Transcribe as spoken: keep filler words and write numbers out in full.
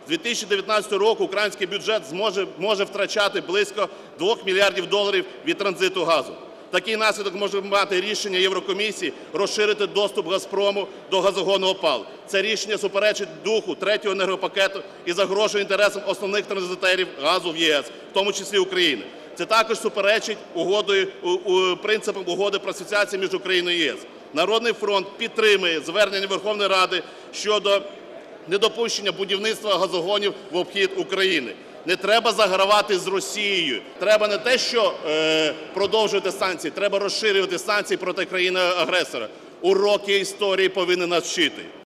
З дві тисячі дев'ятнадцятого року український бюджет зможе, може втрачати близько двох мільярдів доларів від транзиту газу. Такий наслідок може мати рішення Єврокомісії розширити доступ «Газпрому» до газогону «Опал». Це рішення суперечить духу третього енергопакету і загрожує інтересам основних транзитерів газу в ЄС, в тому числі України. Це також суперечить угодою, принципам Угоди про асоціацію між Україною і ЄС. "Народний фронт" підтримує звернення Верховної Ради щодо недопущення будівництва газогонів в обхід України. Не треба загравати з Росією. Треба не те, що е, продовжувати санкції, треба розширювати санкції проти країни-агресора. Уроки історії повинні нас вчити.